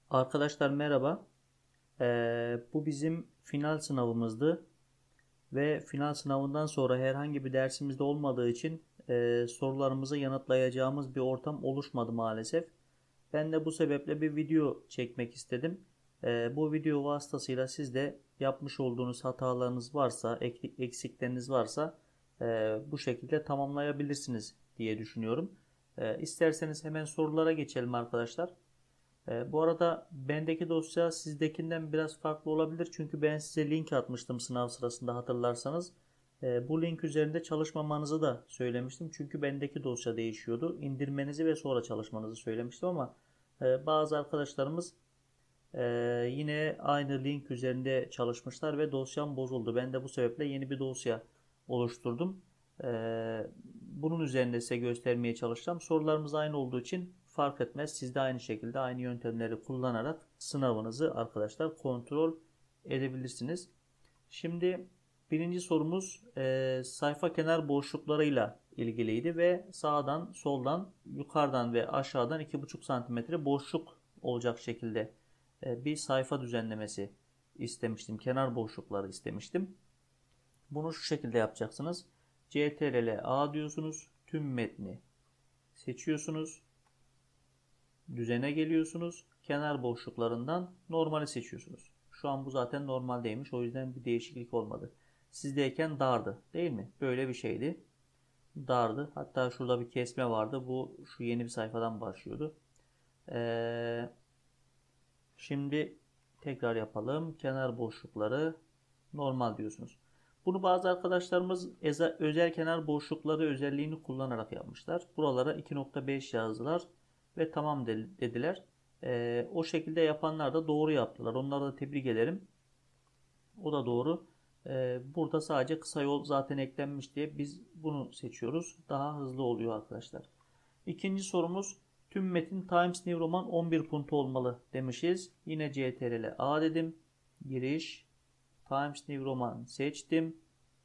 Arkadaşlar merhaba. Bu bizim final sınavımızdı ve final sınavından sonra herhangi bir dersimizde olmadığı için sorularımızı yanıtlayacağımız bir ortam oluşmadı maalesef. Ben de bu sebeple bir video çekmek istedim. Bu video vasıtasıyla siz de yapmış olduğunuz hatalarınız varsa, eksikleriniz varsa bu şekilde tamamlayabilirsiniz diye düşünüyorum. İsterseniz hemen sorulara geçelim arkadaşlar. Bu arada bendeki dosya sizdekinden biraz farklı olabilir. Çünkü ben size link atmıştım sınav sırasında hatırlarsanız. Bu link üzerinde çalışmamanızı da söylemiştim. Çünkü bendeki dosya değişiyordu. İndirmenizi ve sonra çalışmanızı söylemiştim ama bazı arkadaşlarımız e, yine aynı link üzerinde çalışmışlar ve dosyam bozuldu. Ben de bu sebeple yeni bir dosya oluşturdum. Bunun üzerinde size göstermeye çalışacağım. Sorularımız aynı olduğu için fark etmez. Siz de aynı şekilde aynı yöntemleri kullanarak sınavınızı arkadaşlar kontrol edebilirsiniz. Şimdi birinci sorumuz sayfa kenar boşluklarıyla ilgiliydi ve sağdan, soldan, yukarıdan ve aşağıdan 2,5 santimetre boşluk olacak şekilde bir sayfa düzenlemesi istemiştim. Kenar boşlukları istemiştim. Bunu şu şekilde yapacaksınız. CTRL A diyorsunuz. Tüm metni seçiyorsunuz. Düzene geliyorsunuz. Kenar boşluklarından normali seçiyorsunuz. Şu an bu zaten normaldeymiş. O yüzden bir değişiklik olmadı. Sizdeyken dardı değil mi? Böyle bir şeydi. Dardı. Hatta şurada bir kesme vardı. Bu şu yeni bir sayfadan başlıyordu. Ee, Şimdi tekrar yapalım. Kenar boşlukları normal diyorsunuz. Bunu bazı arkadaşlarımız özel kenar boşlukları özelliğini kullanarak yapmışlar. Buralara 2,5 yazdılar ve tamam dediler. O şekilde yapanlar da doğru yaptılar. Onları da tebrik ederim. O da doğru. Burada sadece kısa yol zaten eklenmiş diye biz bunu seçiyoruz. Daha hızlı oluyor arkadaşlar. İkinci sorumuz tüm metin Times New Roman 11 punto olmalı demişiz. Yine CTRL A dedim. Giriş Times New Roman seçtim.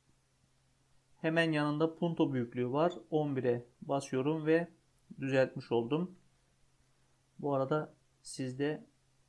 Hemen yanında punto büyüklüğü var. 11'e basıyorum ve düzeltmiş oldum. Bu arada sizde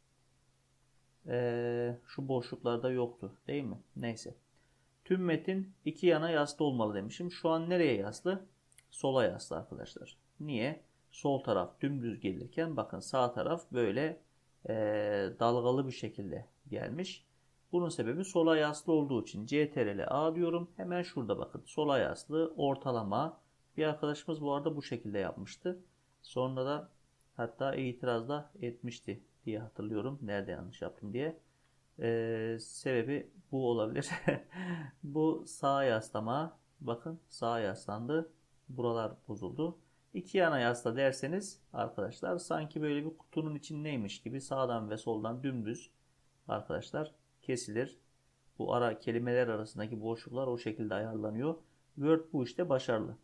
şu boşluklarda yoktu değil mi? Neyse. Tüm metin iki yana yaslı olmalı demişim. Şu an nereye yaslı? Sola yaslı arkadaşlar. Niye? Sol taraf dümdüz gelirken bakın sağ taraf böyle dalgalı bir şekilde gelmiş. Bunun sebebi sola yaslı olduğu için CTRL A diyorum. Hemen şurada bakın sola yaslı ortalama. Bir arkadaşımız bu arada bu şekilde yapmıştı. Sonra da hatta itiraz da etmişti diye hatırlıyorum. Nerede yanlış yaptım diye. Sebebi bu olabilir. Bu sağ yaslama. Bakın sağa yaslandı. Buralar bozuldu. İki yana yasla derseniz arkadaşlar sanki böyle bir kutunun içindeymiş gibi sağdan ve soldan dümdüz arkadaşlar kesilir. Bu ara kelimeler arasındaki boşluklar o şekilde ayarlanıyor. Word bu işte başarılı.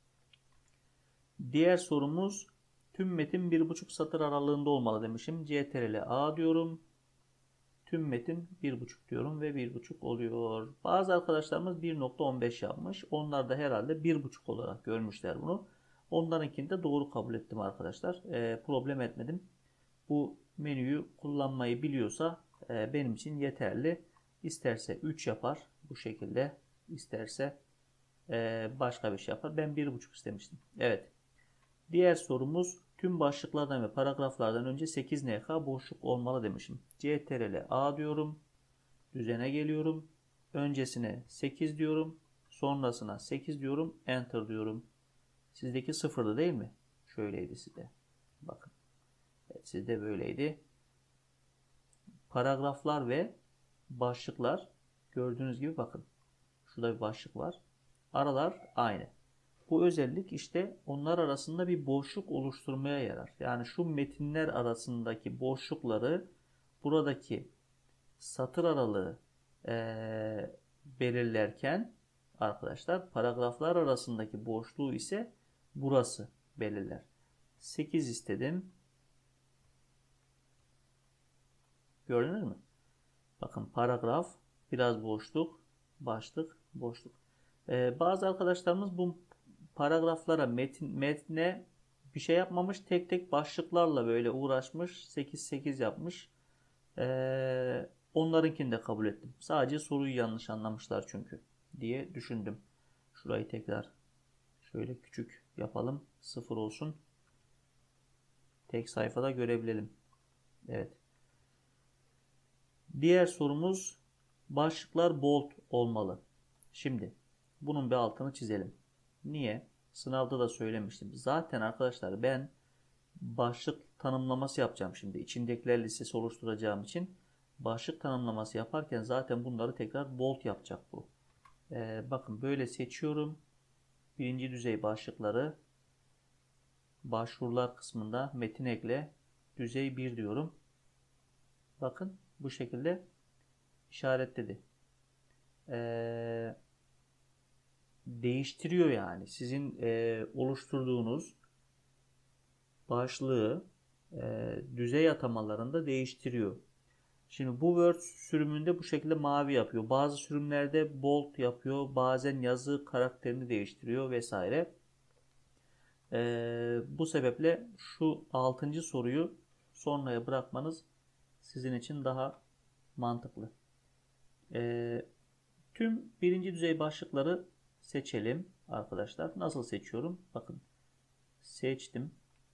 Diğer sorumuz tüm metin 1,5 satır aralığında olmalı demişim. CTRL A diyorum. Tüm metin 1,5 diyorum ve 1,5 oluyor. Bazı arkadaşlarımız 1,15 yapmış. Onlar da herhalde 1,5 olarak görmüşler bunu. Onlarınkini de doğru kabul ettim arkadaşlar. Problem etmedim. Bu menüyü kullanmayı biliyorsa benim için yeterli. İsterse 3 yapar bu şekilde. İsterse başka bir şey yapar. Ben 1,5 istemiştim. Evet. Diğer sorumuz tüm başlıklardan ve paragraflardan önce 8 NK boşluk olmalı demişim. CTRL A diyorum. Düzene geliyorum. Öncesine 8 diyorum. Sonrasına 8 diyorum. Enter diyorum. Sizdeki sıfırdı değil mi? Şöyleydi sizde. Bakın. Evet, sizde böyleydi. Paragraflar ve başlıklar gördüğünüz gibi bakın. Şurada bir başlık var. Aralar aynı. Bu özellik işte onlar arasında bir boşluk oluşturmaya yarar. Yani şu metinler arasındaki boşlukları buradaki satır aralığı belirlerken arkadaşlar paragraflar arasındaki boşluğu ise burası belirler. 8 istedim. Gördünüz mü? Bakın paragraf, biraz boşluk, başlık, boşluk. Bazı arkadaşlarımız bu paragraflara metne bir şey yapmamış. Tek tek başlıklarla böyle uğraşmış. 8-8 yapmış. Onlarınkini de kabul ettim. Sadece soruyu yanlış anlamışlar çünkü diye düşündüm. Şurayı tekrar şöyle küçük yapalım. 0 olsun. Tek sayfada görebilelim. Evet. Diğer sorumuz başlıklar bold olmalı. Şimdi bunun bir altını çizelim. Niye? Sınavda da söylemiştim. Zaten arkadaşlar ben başlık tanımlaması yapacağım şimdi. İçindekiler listesi oluşturacağım için başlık tanımlaması yaparken zaten bunları tekrar bold yapacak bu. Bakın böyle seçiyorum. Birinci düzey başlıkları başvurular kısmında metin ekle düzey 1 diyorum. Bakın bu şekilde işaretledi. Değiştiriyor yani. Sizin oluşturduğunuz başlığı düzey atamalarında değiştiriyor. Şimdi bu Word sürümünde bu şekilde mavi yapıyor. Bazı sürümlerde bold yapıyor. Bazen yazı karakterini değiştiriyor vesaire. Bu sebeple şu 6. soruyu sonraya bırakmanız sizin için daha mantıklı. Tüm birinci düzey başlıkları seçelim arkadaşlar. Nasıl seçiyorum? Bakın seçtim.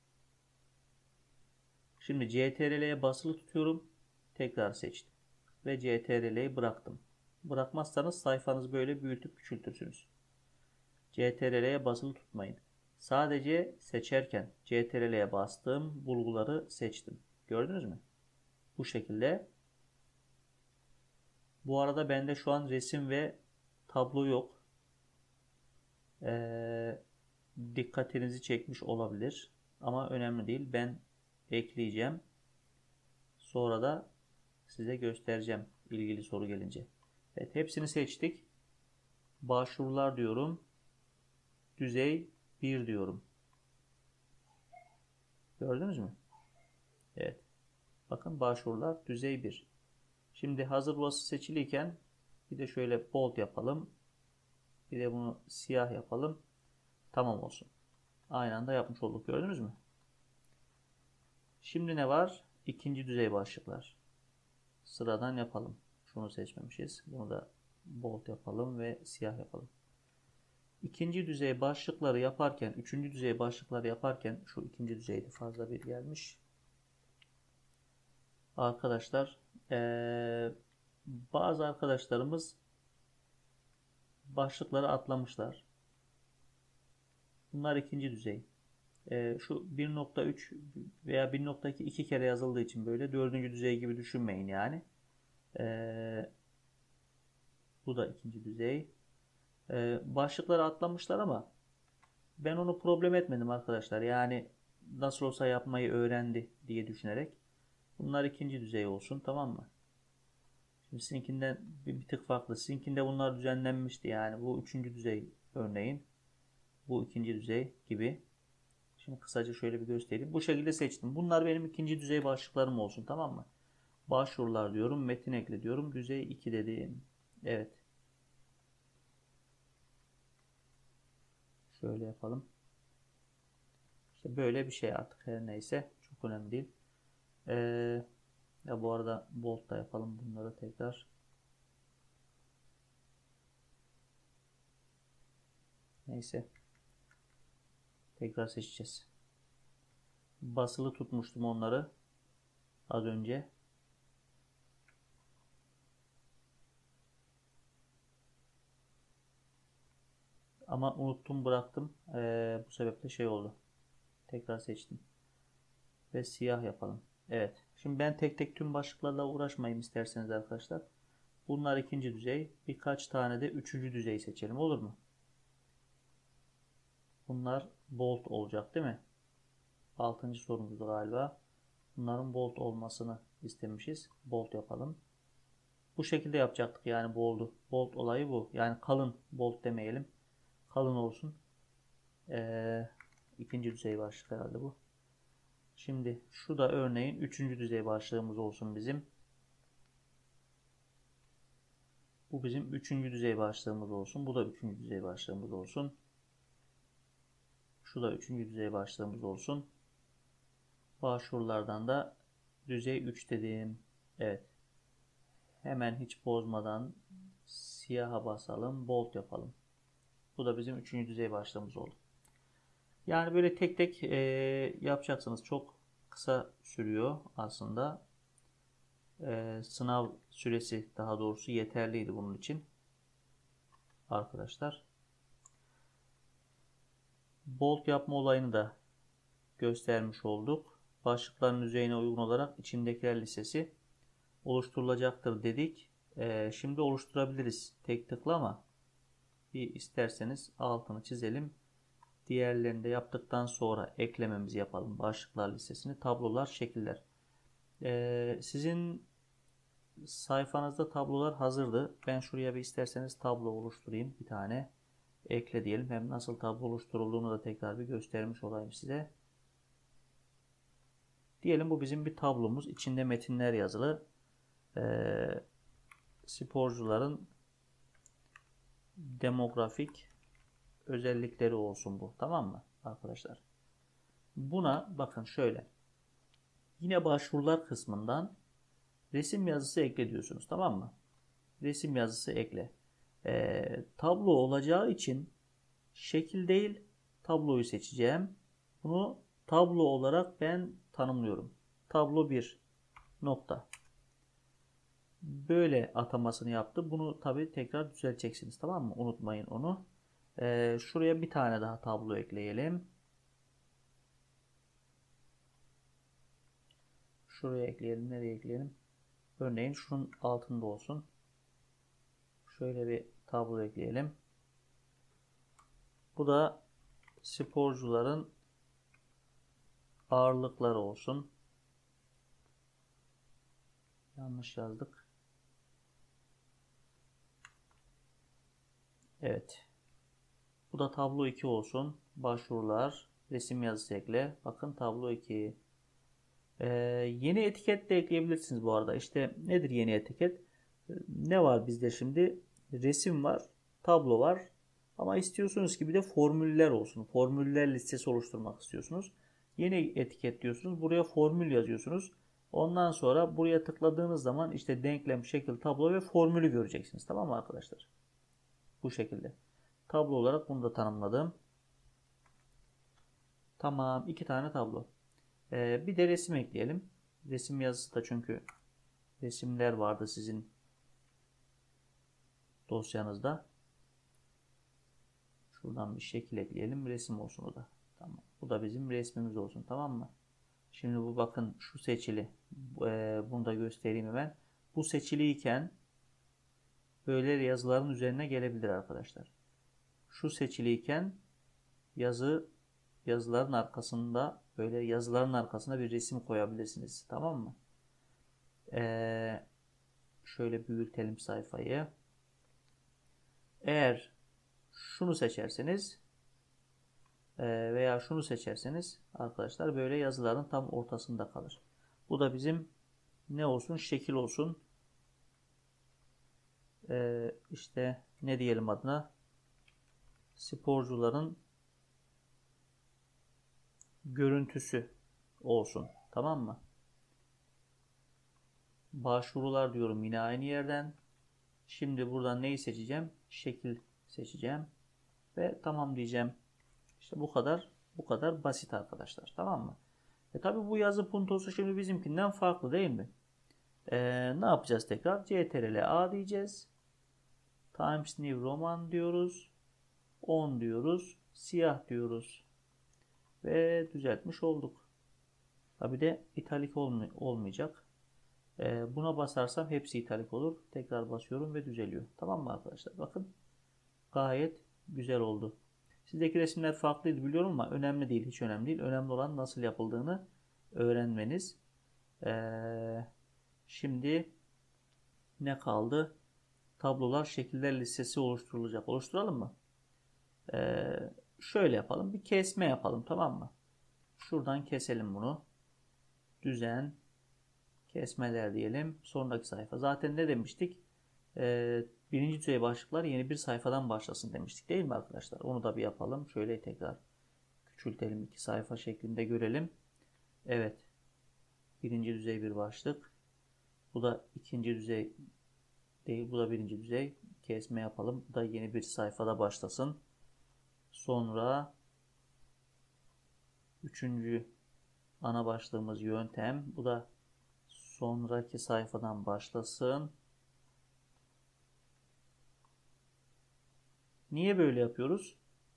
Şimdi CTRL'ye basılı tutuyorum. Tekrar seçtim. Ve CTRL'yi bıraktım. Bırakmazsanız sayfanızı böyle büyütüp küçültürsünüz. CTRL'ye basılı tutmayın. Sadece seçerken CTRL'ye bastığım bulguları seçtim. Gördünüz mü? Bu şekilde. Bu arada bende şu an resim ve tablo yok. Dikkatinizi çekmiş olabilir. Ama önemli değil. Ben ekleyeceğim. Sonra da size göstereceğim ilgili soru gelince. Evet, hepsini seçtik. Başvurular diyorum. Düzey 1 diyorum. Gördünüz mü? Evet. Bakın başvurular düzey 1. Şimdi hazır burası seçiliyken bir de şöyle bold yapalım. Bir de bunu siyah yapalım. Tamam olsun. Aynı anda yapmış olduk. Gördünüz mü? Şimdi ne var? İkinci düzey başlıklar. Sıradan yapalım. Şunu seçmemişiz. Bunu da bold yapalım ve siyah yapalım. İkinci düzey başlıkları yaparken, üçüncü düzey başlıkları yaparken, şu ikinci düzeyde fazla bir gelmiş. Arkadaşlar, bazı arkadaşlarımız başlıkları atlamışlar. Bunlar ikinci düzey. Şu 1.3 veya 1.2 iki kere yazıldığı için böyle dördüncü düzey gibi düşünmeyin yani. Bu da ikinci düzey. Başlıkları atlamışlar ama ben onu problem etmedim arkadaşlar. Yani nasıl olsa yapmayı öğrendi diye düşünerek. Bunlar ikinci düzey olsun, tamam mı? Şimdi sizinkinden bir tık farklı. Sizinkinde bunlar düzenlenmişti yani. Bu üçüncü düzey örneğin. Bu ikinci düzey gibi. Şimdi kısaca şöyle bir göstereyim. Bu şekilde seçtim. Bunlar benim ikinci düzey başlıklarım olsun, tamam mı? Başvurular diyorum. Metin ekle diyorum. Düzey 2 dediğim. Evet. Şöyle yapalım. İşte böyle bir şey artık, her neyse. Çok önemli değil. Ya bu arada bold da yapalım bunları tekrar. Neyse. Tekrar seçeceğiz. Basılı tutmuştum onları az önce. Ama unuttum, bıraktım. Bu sebeple şey oldu. Tekrar seçtim. Ve siyah yapalım. Evet. Şimdi ben tek tek tüm başlıklarla uğraşmayayım isterseniz arkadaşlar. Bunlar ikinci düzey. Birkaç tane de üçüncü düzey seçelim, olur mu? Bunlar bold olacak değil mi? 6. sorumuzda galiba. Bunların bold olmasını istemişiz. Bold yapalım. Bu şekilde yapacaktık yani bold'u. Bold olayı bu. Yani kalın bold demeyelim. Kalın olsun. İkinci düzey başlık herhalde bu. Şimdi şu da örneğin üçüncü düzey başlığımız olsun bizim. Bu bizim 3. düzey başlığımız olsun. Bu da 3. düzey başlığımız olsun. Şu da 3. düzey başlığımız olsun. Başvurulardan da düzey 3 dedim. Evet. Hemen hiç bozmadan siyaha basalım. Bold yapalım. Bu da bizim 3. düzey başlığımız oldu. Yani böyle tek tek yapacaksınız. Çok kısa sürüyor aslında. Sınav süresi daha doğrusu yeterliydi bunun için. Arkadaşlar. Bold yapma olayını da göstermiş olduk. Başlıkların düzeyine uygun olarak içindekiler listesi oluşturulacaktır dedik. Şimdi oluşturabiliriz tek tıkla ama bir isterseniz altını çizelim. Diğerlerini de yaptıktan sonra eklememizi yapalım. Başlıklar listesini, tablolar, şekiller. Sizin sayfanızda tablolar hazırdı. Ben şuraya bir isterseniz tablo oluşturayım. Bir tane ekle diyelim. Hem nasıl tablo oluşturulduğunu da tekrar bir göstermiş olayım size. Diyelim bu bizim bir tablomuz. İçinde metinler yazılı. Sporcuların demografik özellikleri olsun bu. Tamam mı arkadaşlar? Buna bakın şöyle. Yine başvurular kısmından resim yazısı ekle diyorsunuz. Tamam mı? Resim yazısı ekle. Tablo olacağı için şekil değil tabloyu seçeceğim. Bunu tablo olarak ben tanımlıyorum. Tablo 1 nokta. Böyle atamasını yaptı. Bunu tabi tekrar düzelteceksiniz. Tamam mı? Unutmayın onu. Şuraya bir tane daha tablo ekleyelim. Şuraya ekleyelim. Nereye ekleyelim? Örneğin şunun altında olsun. Şöyle bir tablo ekleyelim. Bu da sporcuların ağırlıkları olsun. Yanlış yazdık. Evet. Bu da tablo 2 olsun. Başvurular, resim yazısı ekle. Bakın tablo 2. Yeni etiket de ekleyebilirsiniz bu arada. İşte nedir yeni etiket? Ne var bizde şimdi? Resim var, tablo var. Ama istiyorsunuz ki bir de formüller olsun. Formüller listesi oluşturmak istiyorsunuz. Yeni etiket diyorsunuz. Buraya formül yazıyorsunuz. Ondan sonra buraya tıkladığınız zaman işte denklem, şekil, tablo ve formülü göreceksiniz. Tamam mı arkadaşlar? Bu şekilde. Tablo olarak bunu da tanımladım. Tamam. 2 tane tablo. Bir de resim ekleyelim. Resim yazısı da çünkü resimler vardı sizin dosyanızda. Şuradan bir şekil ekleyelim. Resim olsun o da. Tamam. Bu da bizim resmimiz olsun. Tamam mı? Şimdi bu bakın şu seçili. Bunu da göstereyim hemen. Bu seçiliyken böyle yazıların üzerine gelebilir arkadaşlar. Şu seçiliyken yazıların arkasında böyle yazıların arkasına bir resim koyabilirsiniz. Tamam mı? Şöyle büyütelim sayfayı. Eğer şunu seçerseniz veya şunu seçerseniz arkadaşlar böyle yazıların tam ortasında kalır. Bu da bizim ne olsun? Şekil olsun. İşte ne diyelim adına? Sporcuların görüntüsü olsun. Tamam mı? Başvurular diyorum yine aynı yerden. Şimdi buradan neyi seçeceğim? Şekil seçeceğim. Ve tamam diyeceğim. İşte bu kadar basit arkadaşlar. Tamam mı? Tabi bu yazı puntosu şimdi bizimkinden farklı değil mi? Ne yapacağız tekrar? CTRL A diyeceğiz. Times New Roman diyoruz. 10 diyoruz. Siyah diyoruz. Ve düzeltmiş olduk. Tabi de italik olmayacak. Buna basarsam hepsi italik olur. Tekrar basıyorum ve düzeliyor. Tamam mı arkadaşlar? Bakın gayet güzel oldu. Sizdeki resimler farklıydı biliyorum ama önemli değil. Hiç önemli değil. Önemli olan nasıl yapıldığını öğrenmeniz. Şimdi ne kaldı? Tablolar, şekiller listesi oluşturulacak. Oluşturalım mı? Şöyle yapalım. Bir kesme yapalım. Tamam mı? Şuradan keselim bunu. Düzen, kesmeler diyelim. Sonraki sayfa. Zaten ne demiştik? Birinci düzey başlıklar yeni bir sayfadan başlasın demiştik değil mi arkadaşlar? Onu da bir yapalım. Şöyle tekrar küçültelim. 2 sayfa şeklinde görelim. Evet. Birinci düzey bir başlık. Bu da ikinci düzey değil. Bu da birinci düzey. Kesme yapalım. Bu da yeni bir sayfada başlasın. Sonra üçüncü ana başlığımız yöntem. Bu da sonraki sayfadan başlasın. Niye böyle yapıyoruz?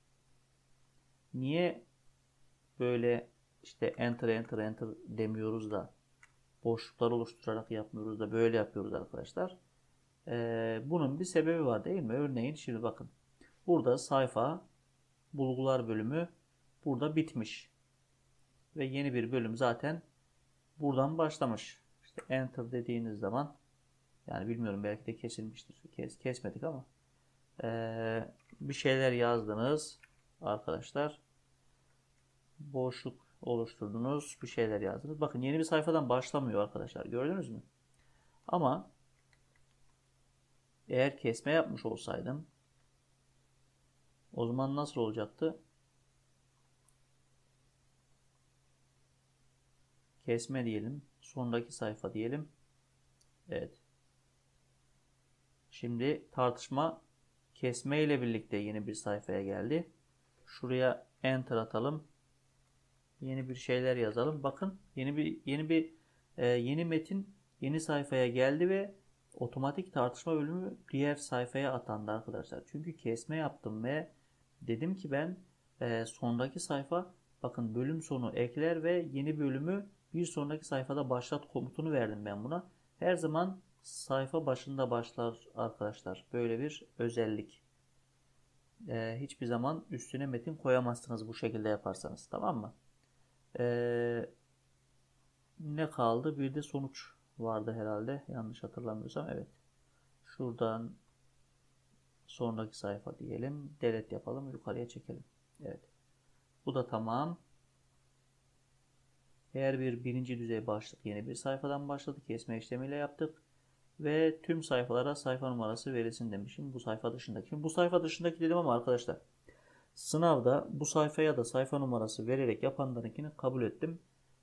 Niye böyle işte enter enter enter demiyoruz da boşluklar oluşturarak yapmıyoruz da böyle yapıyoruz arkadaşlar. Bunun bir sebebi var değil mi? Örneğin şimdi bakın. Burada sayfa bulgular bölümü burada bitmiş. Ve yeni bir bölüm zaten buradan başlamış. İşte enter dediğiniz zaman yani bilmiyorum belki de kesilmiştir. Kesmedik ama bir şeyler yazdınız arkadaşlar. Boşluk oluşturdunuz. Bir şeyler yazdınız. Bakın yeni bir sayfadan başlamıyor arkadaşlar. Gördünüz mü? Ama eğer kesme yapmış olsaydım o zaman nasıl olacaktı? Kesme diyelim. Sonraki sayfa diyelim. Evet. Şimdi tartışma kesme ile birlikte yeni bir sayfaya geldi. Şuraya enter atalım. Yeni bir şeyler yazalım. Bakın yeni metin yeni sayfaya geldi ve otomatik tartışma bölümü diğer sayfaya atandı arkadaşlar. Çünkü kesme yaptım ve dedim ki ben sonraki sayfa bakın bölüm sonu ekler ve yeni bölümü bir sonraki sayfada başlat komutunu verdim ben buna. Her zaman sayfa başında başlar arkadaşlar. Böyle bir özellik. Hiçbir zaman üstüne metin koyamazsınız bu şekilde yaparsanız. Tamam mı? Ne kaldı? Bir de sonuç vardı herhalde. Yanlış hatırlamıyorsam. Evet. Şuradan sonraki sayfa diyelim. Delete yapalım. Yukarıya çekelim. Evet. Bu da tamam. Eğer birinci düzey başlık yeni bir sayfadan başladı. Kesme işlemiyle yaptık. Ve tüm sayfalara sayfa numarası verilsin demişim. Bu sayfa dışındaki. Bu sayfa dışındaki dedim ama arkadaşlar sınavda bu sayfaya da sayfa numarası vererek yapanlarınkini kabul ettim.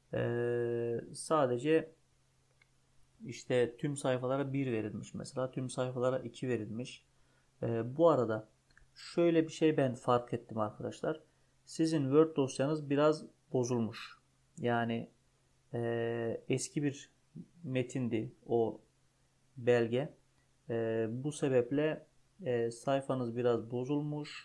Sadece işte tüm sayfalara 1 verilmiş mesela. Tüm sayfalara 2 verilmiş. Bu arada şöyle bir şey ben fark ettim arkadaşlar. Sizin Word dosyanız biraz bozulmuş. Yani eski bir metindi o belge. Bu sebeple sayfanız biraz bozulmuş.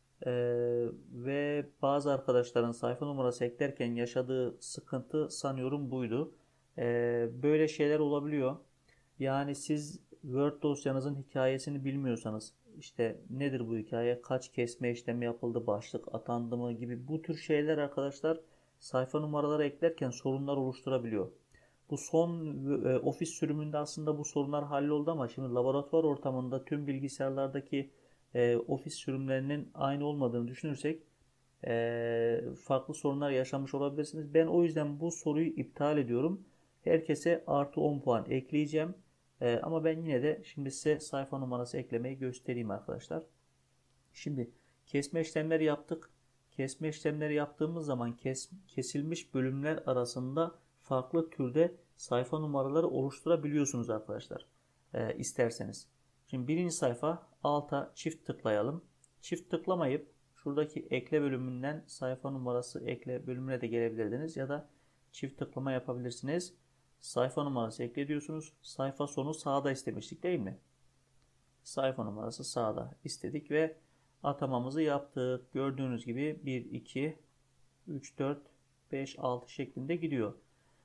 Ve bazı arkadaşların sayfa numarası eklerken yaşadığı sıkıntı sanıyorum buydu. Böyle şeyler olabiliyor. Yani siz Word dosyanızın hikayesini bilmiyorsanız işte nedir bu hikaye, kaç kesme işlemi yapıldı, başlık atandı mı gibi bu tür şeyler arkadaşlar sayfa numaraları eklerken sorunlar oluşturabiliyor. Bu son ofis sürümünde aslında bu sorunlar halloldu ama şimdi laboratuvar ortamında tüm bilgisayarlardaki ofis sürümlerinin aynı olmadığını düşünürsek farklı sorunlar yaşamış olabilirsiniz. Ben o yüzden bu soruyu iptal ediyorum. Herkese artı 10 puan ekleyeceğim. Ama ben yine de şimdi size sayfa numarası eklemeyi göstereyim arkadaşlar. Şimdi kesme işlemleri yaptık. Kesme işlemleri yaptığımız zaman kesilmiş bölümler arasında farklı türde sayfa numaraları oluşturabiliyorsunuz arkadaşlar. İsterseniz. Şimdi birinci sayfa alta çift tıklayalım. Çift tıklamayıp şuradaki ekle bölümünden sayfa numarası ekle bölümüne de gelebilirdiniz ya da çift tıklama yapabilirsiniz. Sayfa numarası ekle diyorsunuz. Sayfa sonu sağda istemiştik değil mi? Sayfa numarası sağda istedik ve atamamızı yaptık. Gördüğünüz gibi 1, 2, 3, 4, 5, 6 şeklinde gidiyor.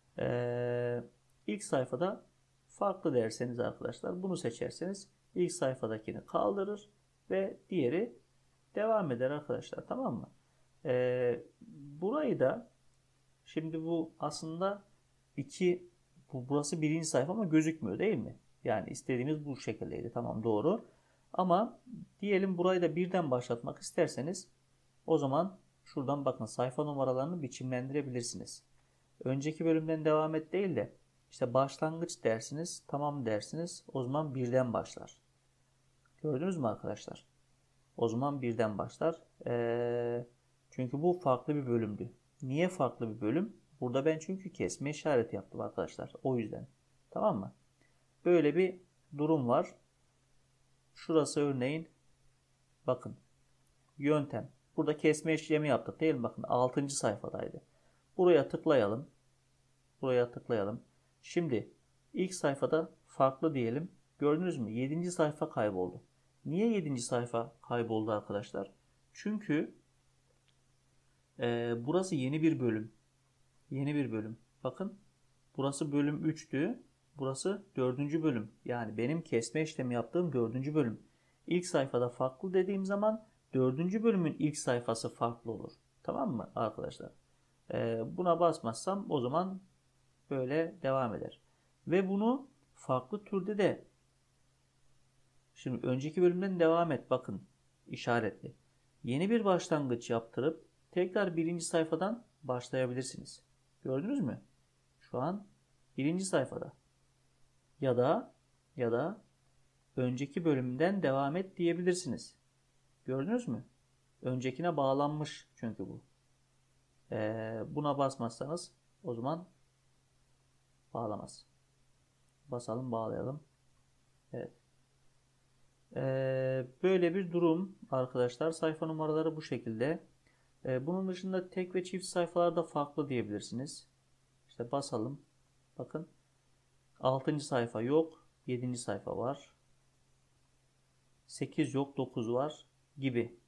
İlk sayfada farklı derseniz arkadaşlar bunu seçerseniz ilk sayfadakini kaldırır ve diğeri devam eder arkadaşlar. Tamam mı? Burayı da şimdi bu aslında burası birinci sayfa ama gözükmüyor değil mi? Yani istediğimiz bu şekildeydi. Tamam doğru. Ama diyelim burayı da birden başlatmak isterseniz o zaman şuradan bakın sayfa numaralarını biçimlendirebilirsiniz. Önceki bölümden devam et değil de işte başlangıç dersiniz, tamam dersiniz. O zaman birden başlar. Gördünüz mü arkadaşlar? O zaman birden başlar. Çünkü bu farklı bir bölümdü. Niye farklı bir bölüm? Burada ben çünkü kesme işareti yaptım arkadaşlar. O yüzden. Tamam mı? Böyle bir durum var. Şurası örneğin bakın yöntem. Burada kesme işlemi yaptık değil mi? Bakın 6. sayfadaydı. Buraya tıklayalım. Buraya tıklayalım. Şimdi ilk sayfada farklı diyelim. Gördünüz mü? 7. sayfa kayboldu. Niye 7. sayfa kayboldu arkadaşlar? Çünkü burası yeni bir bölüm. Yeni bir bölüm. Bakın burası bölüm 3'tü. Burası 4. bölüm. Yani benim kesme işlemi yaptığım 4. bölüm. İlk sayfada farklı dediğim zaman 4. bölümün ilk sayfası farklı olur. Tamam mı arkadaşlar? Buna basmazsam o zaman böyle devam eder. Ve bunu farklı türde de şimdi önceki bölümden devam et bakın işaretli. Yeni bir başlangıç yaptırıp tekrar birinci sayfadan başlayabilirsiniz. Gördünüz mü? Şu an birinci sayfada. Ya da önceki bölümden devam et diyebilirsiniz. Gördünüz mü? Öncekine bağlanmış çünkü bu. Buna basmazsanız o zaman bağlamaz. Basalım bağlayalım. Evet. Böyle bir durum arkadaşlar. Sayfa numaraları bu şekilde. Bunun dışında tek ve çift sayfalarda farklı diyebilirsiniz. İşte basalım. Bakın. 6. sayfa yok. 7. sayfa var. 8 yok. 9 var. Gibi.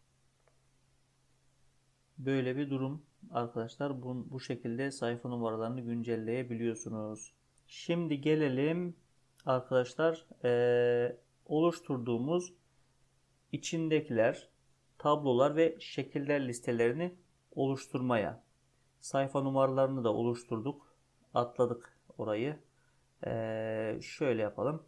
Böyle bir durum arkadaşlar. Bu şekilde sayfa numaralarını güncelleyebiliyorsunuz. Şimdi gelelim arkadaşlar oluşturduğumuz içindekiler, tablolar ve şekiller listelerini oluşturmaya. Sayfa numaralarını da oluşturduk. Atladık orayı. Şöyle yapalım.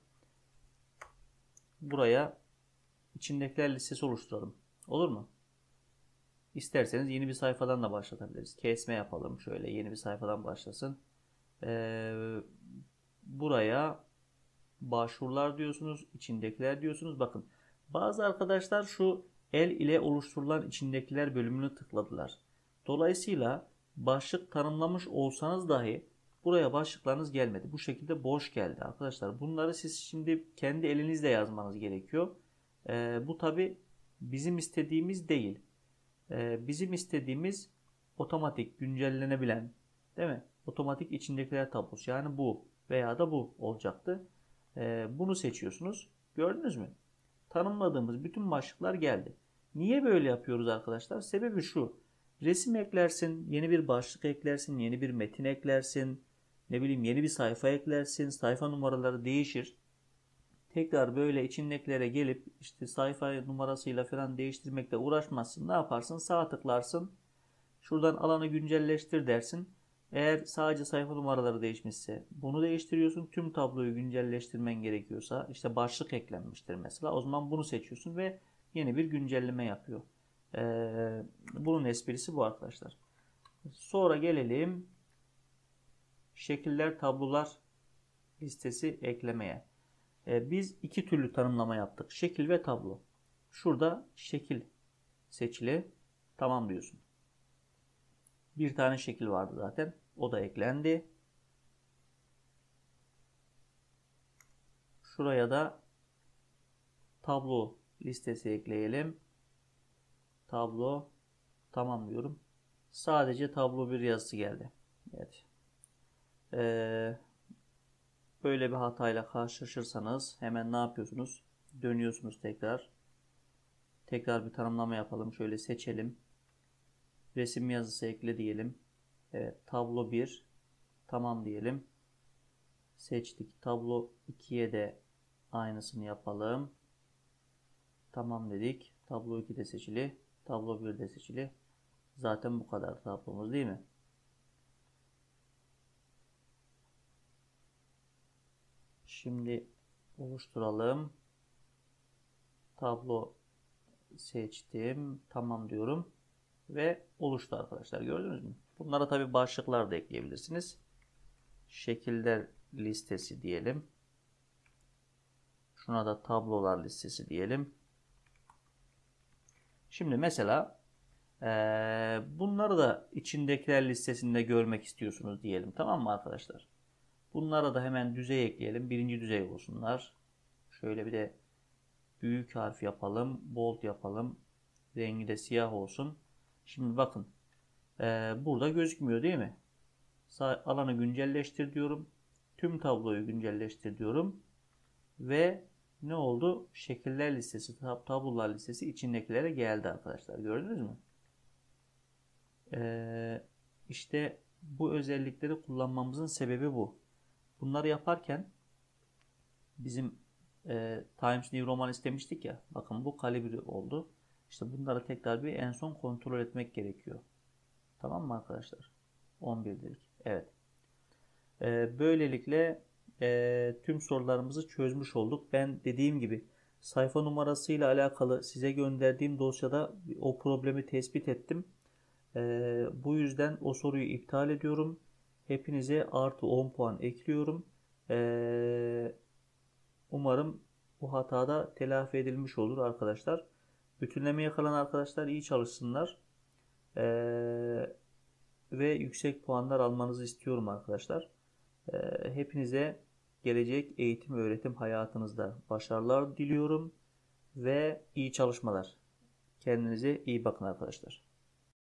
Buraya içindekiler listesi oluşturalım. Olur mu? İsterseniz yeni bir sayfadan da başlatabiliriz. Kesme yapalım. Şöyle yeni bir sayfadan başlasın. Buraya başvurular diyorsunuz. İçindekiler diyorsunuz. Bakın bazı arkadaşlar şu el ile oluşturulan içindekiler bölümünü tıkladılar. Dolayısıyla başlık tanımlamış olsanız dahi buraya başlıklarınız gelmedi. Bu şekilde boş geldi arkadaşlar. Bunları siz şimdi kendi elinizle yazmanız gerekiyor. Bu tabi bizim istediğimiz değil. Bizim istediğimiz otomatik güncellenebilen, değil mi? Otomatik içindekiler tablosu. Yani bu veya da bu olacaktı. Bunu seçiyorsunuz. Gördünüz mü? Tanımladığımız bütün başlıklar geldi. Niye böyle yapıyoruz arkadaşlar? Sebebi şu. Resim eklersin, yeni bir başlık eklersin, yeni bir metin eklersin, ne bileyim yeni bir sayfa eklersin, sayfa numaraları değişir. Tekrar böyle içindekilere gelip işte sayfa numarasıyla falan değiştirmekle uğraşmazsın. Ne yaparsın? Sağ tıklarsın. Şuradan alanı güncelleştir dersin. Eğer sadece sayfa numaraları değişmişse bunu değiştiriyorsun. Tüm tabloyu güncelleştirmen gerekiyorsa işte başlık eklenmiştir mesela. O zaman bunu seçiyorsun ve yeni bir güncelleme yapıyor. Bunun esprisi bu arkadaşlar. Sonra gelelim şekiller tablolar listesi eklemeye. Biz iki türlü tanımlama yaptık. Şekil ve tablo. Şurada şekil seçili. Tamam diyorsun. Bir tane şekil vardı zaten. O da eklendi. Şuraya da tablo listesi ekleyelim. Tablo. Tamam diyorum. Sadece tablo bir yazısı geldi. Evet. Böyle bir hatayla karşılaşırsanız hemen ne yapıyorsunuz? Dönüyorsunuz tekrar. Tekrar bir tanımlama yapalım. Şöyle seçelim. Resim yazısı ekle diyelim. Evet, tablo 1. Tamam diyelim. Seçtik. Tablo 2'ye de aynısını yapalım. Tamam dedik. Tablo 2 de seçili. Tablo 1 de seçili. Zaten bu kadar tablomuz değil mi? Şimdi oluşturalım. Tablo seçtim. Tamam diyorum. Ve oluştu arkadaşlar. Gördünüz mü? Bunlara tabi başlıklar da ekleyebilirsiniz. Şekiller listesi diyelim. Şuna da tablolar listesi diyelim. Şimdi mesela Bunları da içindekiler listesinde görmek istiyorsunuz diyelim. Tamam mı arkadaşlar? Bunlara da hemen düzey ekleyelim. Birinci düzey olsunlar. Şöyle bir de büyük harf yapalım. Bold yapalım. Rengi de siyah olsun. Şimdi bakın. Burada gözükmüyor değil mi? Alanı güncelleştir diyorum. Tüm tabloyu güncelleştir diyorum. Ve ne oldu? Şekiller listesi, tablolar listesi içindekilere geldi arkadaşlar. Gördünüz mü? İşte bu özellikleri kullanmamızın sebebi bu. Bunları yaparken bizim Times New Roman istemiştik ya. Bakın bu kalibre oldu. İşte bunları tekrar bir en son kontrol etmek gerekiyor. Tamam mı arkadaşlar? 11 dedik. Evet. Böylelikle tüm sorularımızı çözmüş olduk. Ben dediğim gibi sayfa numarasıyla alakalı size gönderdiğim dosyada o problemi tespit ettim. Bu yüzden o soruyu iptal ediyorum. Hepinize artı 10 puan ekliyorum. Umarım bu hatada telafi edilmiş olur arkadaşlar. Bütünlemeye kalan arkadaşlar iyi çalışsınlar. Ve yüksek puanlar almanızı istiyorum arkadaşlar. Hepinize gelecek eğitim ve öğretim hayatınızda başarılar diliyorum ve iyi çalışmalar. Kendinize iyi bakın arkadaşlar.